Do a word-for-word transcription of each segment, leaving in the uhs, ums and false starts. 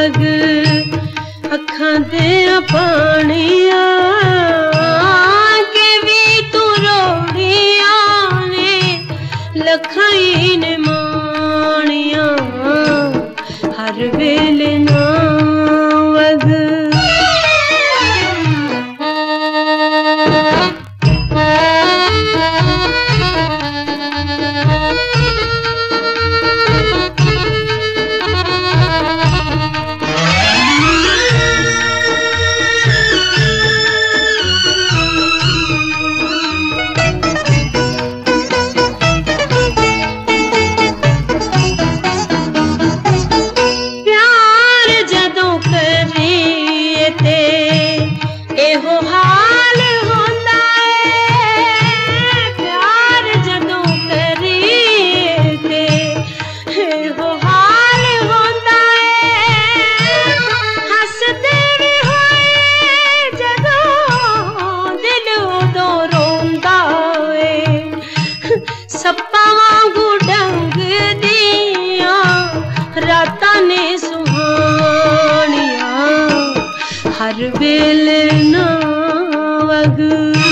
वग अखां दे पानिया के भी तू रोड़िया ने लखाई ने मानिया हर वेले ना वग सप्पा वांगू डंग दिया रातां ने सुहानिया हर वेले ना वग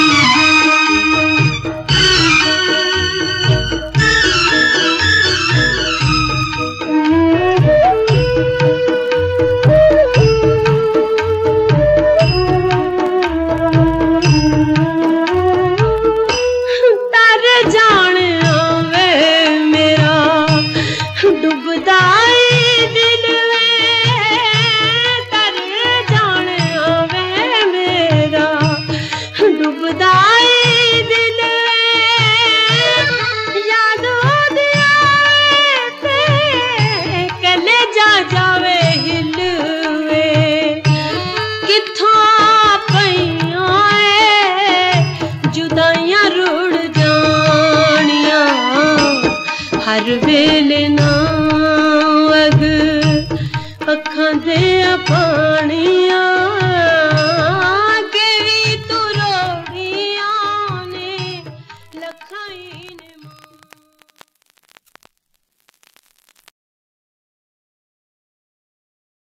हर वेले ना वग अखां दे पानिया